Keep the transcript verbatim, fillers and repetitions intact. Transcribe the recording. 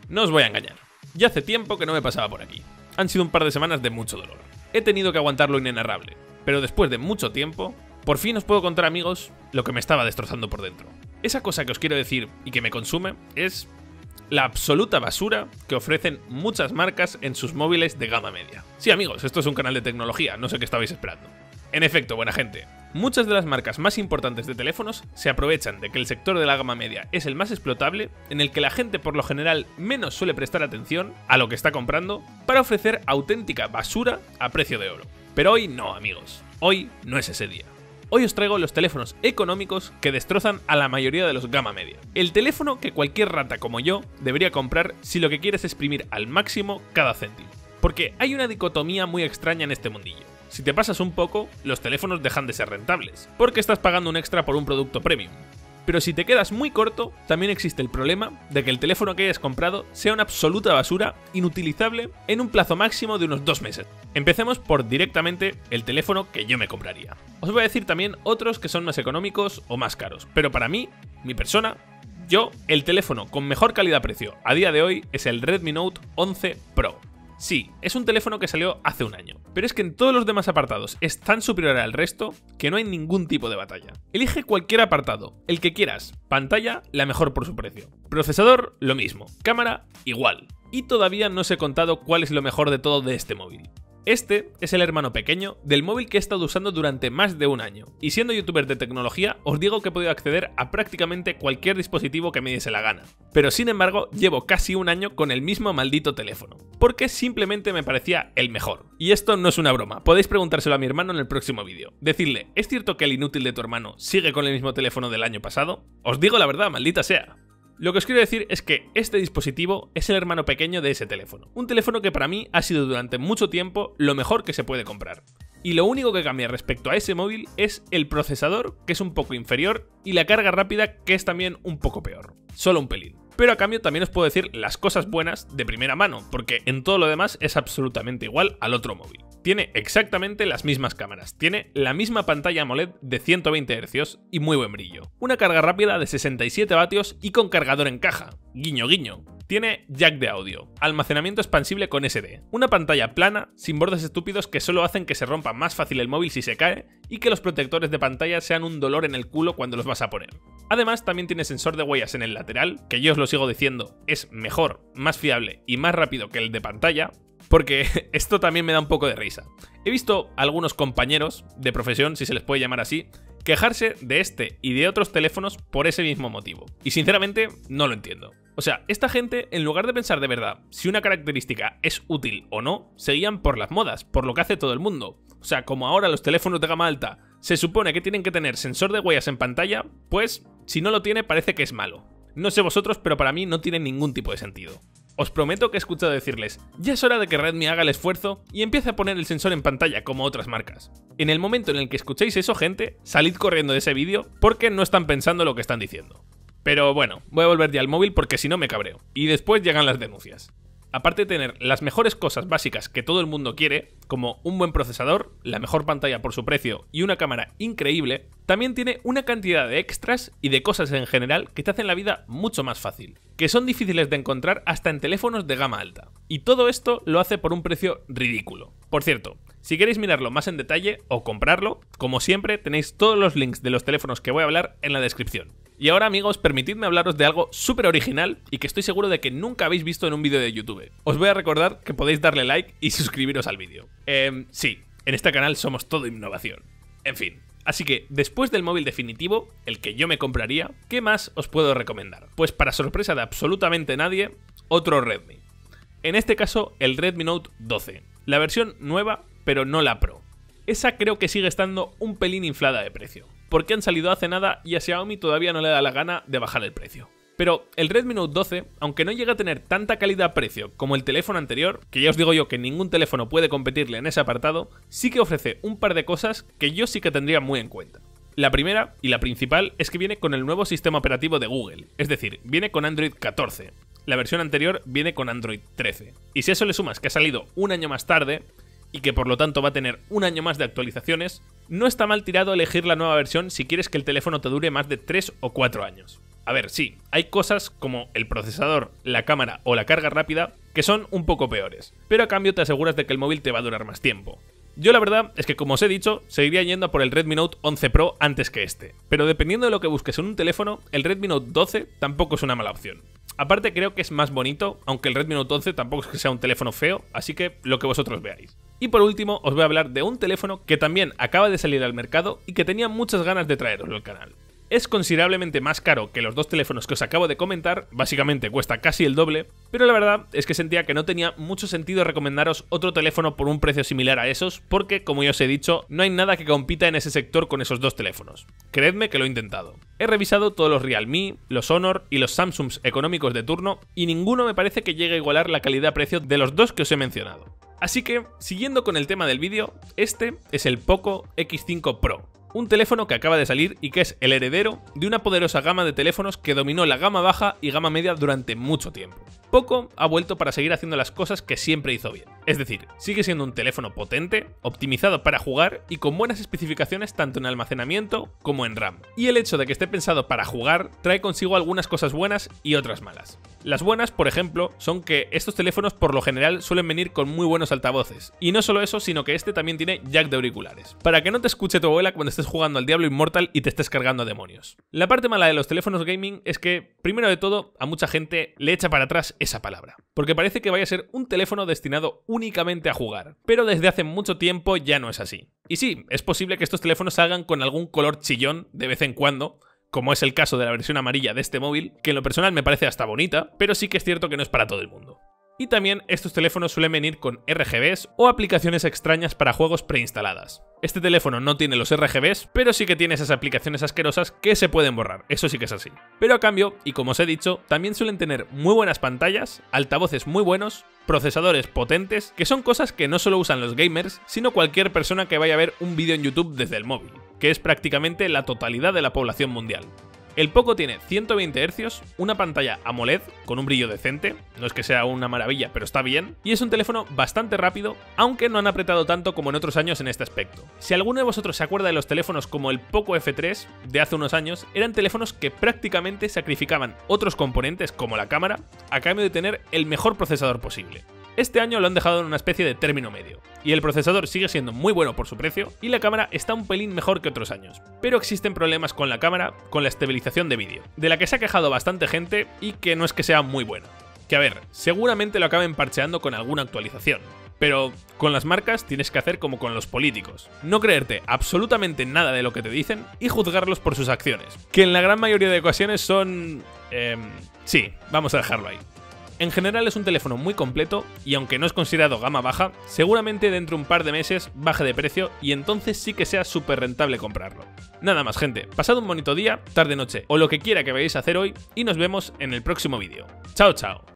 No os voy a engañar, ya hace tiempo que no me pasaba por aquí. Han sido un par de semanas de mucho dolor. He tenido que aguantar lo inenarrable, pero después de mucho tiempo, por fin os puedo contar, amigos, lo que me estaba destrozando por dentro. Esa cosa que os quiero decir y que me consume es la absoluta basura que ofrecen muchas marcas en sus móviles de gama media. Sí, amigos, esto es un canal de tecnología, no sé qué estabais esperando. En efecto, buena gente, muchas de las marcas más importantes de teléfonos se aprovechan de que el sector de la gama media es el más explotable, en el que la gente por lo general menos suele prestar atención a lo que está comprando, para ofrecer auténtica basura a precio de oro. Pero hoy no, amigos, hoy no es ese día. Hoy os traigo los teléfonos económicos que destrozan a la mayoría de los gama media. El teléfono que cualquier rata como yo debería comprar si lo que quiere es exprimir al máximo cada céntimo. Porque hay una dicotomía muy extraña en este mundillo. Si te pasas un poco, los teléfonos dejan de ser rentables, porque estás pagando un extra por un producto premium. Pero si te quedas muy corto, también existe el problema de que el teléfono que hayas comprado sea una absoluta basura, inutilizable, en un plazo máximo de unos dos meses. Empecemos por directamente el teléfono que yo me compraría. Os voy a decir también otros que son más económicos o más caros, pero para mí, mi persona, yo, el teléfono con mejor calidad-precio a día de hoy es el Redmi Note once Pro. Sí, es un teléfono que salió hace un año, pero es que en todos los demás apartados es tan superior al resto que no hay ningún tipo de batalla. Elige cualquier apartado, el que quieras. Pantalla, la mejor por su precio. Procesador, lo mismo. Cámara, igual. Y todavía no os he contado cuál es lo mejor de todo de este móvil. Este es el hermano pequeño del móvil que he estado usando durante más de un año, y siendo youtuber de tecnología os digo que he podido acceder a prácticamente cualquier dispositivo que me diese la gana. Pero sin embargo llevo casi un año con el mismo maldito teléfono, porque simplemente me parecía el mejor. Y esto no es una broma, podéis preguntárselo a mi hermano en el próximo vídeo. Decirle, ¿es cierto que el inútil de tu hermano sigue con el mismo teléfono del año pasado? Os digo la verdad, maldita sea. Lo que os quiero decir es que este dispositivo es el hermano pequeño de ese teléfono. Un teléfono que para mí ha sido durante mucho tiempo lo mejor que se puede comprar. Y lo único que cambia respecto a ese móvil es el procesador, que es un poco inferior, y la carga rápida, que es también un poco peor. Solo un pelín. Pero a cambio también os puedo decir las cosas buenas de primera mano, porque en todo lo demás es absolutamente igual al otro móvil. Tiene exactamente las mismas cámaras, tiene la misma pantalla AMOLED de ciento veinte hercios y muy buen brillo. Una carga rápida de sesenta y siete vatios y con cargador en caja. Guiño guiño. Tiene jack de audio, almacenamiento expansible con ese de, una pantalla plana, sin bordes estúpidos que solo hacen que se rompa más fácil el móvil si se cae y que los protectores de pantalla sean un dolor en el culo cuando los vas a poner. Además también tiene sensor de huellas en el lateral, que yo os lo sigo diciendo, es mejor, más fiable y más rápido que el de pantalla, porque esto también me da un poco de risa. He visto a algunos compañeros de profesión, si se les puede llamar así, quejarse de este y de otros teléfonos por ese mismo motivo. Y sinceramente no lo entiendo. O sea, esta gente, en lugar de pensar de verdad si una característica es útil o no, se guían por las modas, por lo que hace todo el mundo. O sea, como ahora los teléfonos de gama alta se supone que tienen que tener sensor de huellas en pantalla, pues si no lo tiene parece que es malo. No sé vosotros, pero para mí no tiene ningún tipo de sentido. Os prometo que he escuchado decirles, ya es hora de que Redmi haga el esfuerzo y empiece a poner el sensor en pantalla como otras marcas. En el momento en el que escuchéis eso, gente, salid corriendo de ese vídeo porque no están pensando lo que están diciendo. Pero bueno, voy a volver ya al móvil porque si no me cabreo. Y después llegan las denuncias. Aparte de tener las mejores cosas básicas que todo el mundo quiere, como un buen procesador, la mejor pantalla por su precio y una cámara increíble, también tiene una cantidad de extras y de cosas en general que te hacen la vida mucho más fácil, que son difíciles de encontrar hasta en teléfonos de gama alta. Y todo esto lo hace por un precio ridículo. Por cierto, si queréis mirarlo más en detalle o comprarlo, como siempre tenéis todos los links de los teléfonos que voy a hablar en la descripción. Y ahora, amigos, permitidme hablaros de algo súper original y que estoy seguro de que nunca habéis visto en un vídeo de YouTube. Os voy a recordar que podéis darle like y suscribiros al vídeo. Eh, sí, en este canal somos todo innovación. En fin, así que después del móvil definitivo, el que yo me compraría, ¿qué más os puedo recomendar? Pues para sorpresa de absolutamente nadie, otro Redmi. En este caso, el Redmi Note doce. La versión nueva, pero no la Pro. Esa creo que sigue estando un pelín inflada de precio, porque han salido hace nada y a Xiaomi todavía no le da la gana de bajar el precio. Pero el Redmi Note doce, aunque no llega a tener tanta calidad-precio como el teléfono anterior, que ya os digo yo que ningún teléfono puede competirle en ese apartado, sí que ofrece un par de cosas que yo sí que tendría muy en cuenta. La primera, y la principal, es que viene con el nuevo sistema operativo de Google, es decir, viene con Android catorce. La versión anterior viene con Android trece. Y si a eso le sumas que ha salido un año más tarde, y que por lo tanto va a tener un año más de actualizaciones, no está mal tirado elegir la nueva versión si quieres que el teléfono te dure más de tres o cuatro años. A ver, sí, hay cosas como el procesador, la cámara o la carga rápida que son un poco peores, pero a cambio te aseguras de que el móvil te va a durar más tiempo. Yo la verdad es que, como os he dicho, seguiría yendo a por el Redmi Note once Pro antes que este, pero dependiendo de lo que busques en un teléfono, el Redmi Note doce tampoco es una mala opción. Aparte creo que es más bonito, aunque el Redmi Note once tampoco es que sea un teléfono feo, así que lo que vosotros veáis. Y por último os voy a hablar de un teléfono que también acaba de salir al mercado y que tenía muchas ganas de traeroslo al canal. Es considerablemente más caro que los dos teléfonos que os acabo de comentar, básicamente cuesta casi el doble, pero la verdad es que sentía que no tenía mucho sentido recomendaros otro teléfono por un precio similar a esos, porque, como ya os he dicho, no hay nada que compita en ese sector con esos dos teléfonos. Creedme que lo he intentado. He revisado todos los Realme, los Honor y los Samsungs económicos de turno, y ninguno me parece que llegue a igualar la calidad-precio de los dos que os he mencionado. Así que, siguiendo con el tema del vídeo, este es el Poco X cinco Pro. Un teléfono que acaba de salir y que es el heredero de una poderosa gama de teléfonos que dominó la gama baja y gama media durante mucho tiempo. Poco ha vuelto para seguir haciendo las cosas que siempre hizo bien. Es decir, sigue siendo un teléfono potente, optimizado para jugar y con buenas especificaciones tanto en almacenamiento como en RAM. Y el hecho de que esté pensado para jugar trae consigo algunas cosas buenas y otras malas. Las buenas, por ejemplo, son que estos teléfonos por lo general suelen venir con muy buenos altavoces. Y no solo eso, sino que este también tiene jack de auriculares, para que no te escuche tu abuela cuando estés jugando al Diablo Immortal y te estés cargando demonios. La parte mala de los teléfonos gaming es que, primero de todo, a mucha gente le echa para atrás esa palabra, porque parece que vaya a ser un teléfono destinado únicamente a jugar, pero desde hace mucho tiempo ya no es así. Y sí, es posible que estos teléfonos salgan con algún color chillón de vez en cuando, como es el caso de la versión amarilla de este móvil, que en lo personal me parece hasta bonita, pero sí que es cierto que no es para todo el mundo. Y también estos teléfonos suelen venir con R G Bs o aplicaciones extrañas para juegos preinstaladas. Este teléfono no tiene los R G Bs, pero sí que tiene esas aplicaciones asquerosas que se pueden borrar, eso sí que es así. Pero a cambio, y como os he dicho, también suelen tener muy buenas pantallas, altavoces muy buenos, procesadores potentes, que son cosas que no solo usan los gamers, sino cualquier persona que vaya a ver un vídeo en YouTube desde el móvil, que es prácticamente la totalidad de la población mundial. El Poco tiene ciento veinte hercios, una pantalla AMOLED con un brillo decente, no es que sea una maravilla, pero está bien, y es un teléfono bastante rápido, aunque no han apretado tanto como en otros años en este aspecto. Si alguno de vosotros se acuerda de los teléfonos como el Poco F tres de hace unos años, eran teléfonos que prácticamente sacrificaban otros componentes como la cámara a cambio de tener el mejor procesador posible. Este año lo han dejado en una especie de término medio, y el procesador sigue siendo muy bueno por su precio, y la cámara está un pelín mejor que otros años. Pero existen problemas con la cámara, con la estabilización de vídeo, de la que se ha quejado bastante gente y que no es que sea muy buena. Que a ver, seguramente lo acaben parcheando con alguna actualización, pero con las marcas tienes que hacer como con los políticos, no creerte absolutamente nada de lo que te dicen y juzgarlos por sus acciones, que en la gran mayoría de ocasiones son... Eh, sí, vamos a dejarlo ahí. En general es un teléfono muy completo y aunque no es considerado gama baja, seguramente dentro de un par de meses baje de precio y entonces sí que sea súper rentable comprarlo. Nada más, gente, pasad un bonito día, tarde, noche o lo que quiera que vayáis a hacer hoy y nos vemos en el próximo vídeo. Chao, chao.